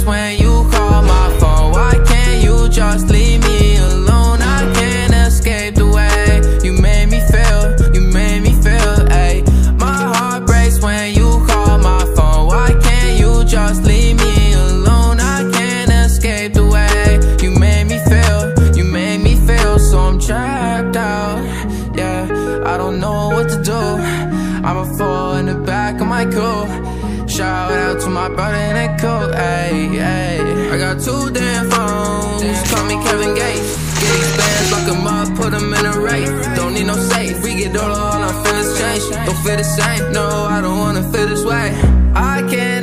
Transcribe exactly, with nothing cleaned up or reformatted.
when you call my phone. Why can't you just leave me alone? I can't escape the way you made me feel, you made me feel, ayy. My heart breaks when you call my phone. Why can't you just leave me alone? I can't escape the way you made me feel, you made me feel. So I'm trapped out, yeah, I don't know what to do. I'ma fall in the back of my coupe. Shout out to my brother in that coat, ayy, ayy. I got two damn phones, call me Kevin Gates. Get these bands, lock 'em up, put 'em in a race. Don't need no safe, we get all on our feelings change. Don't feel the same, no, I don't wanna feel this way. I can't